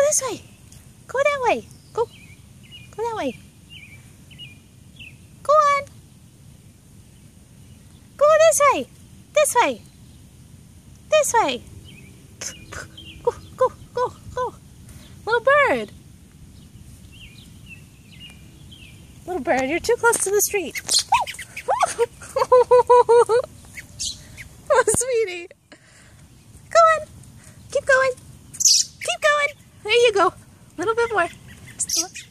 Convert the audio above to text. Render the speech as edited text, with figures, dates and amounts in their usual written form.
this way. Go that way. Go that way. Go on. Go this way. This way. This way. Go. Little bird. Little bird, you're too close to the street. Oh, sweetie. Go on. Keep going. Keep going. There you go. A little bit more.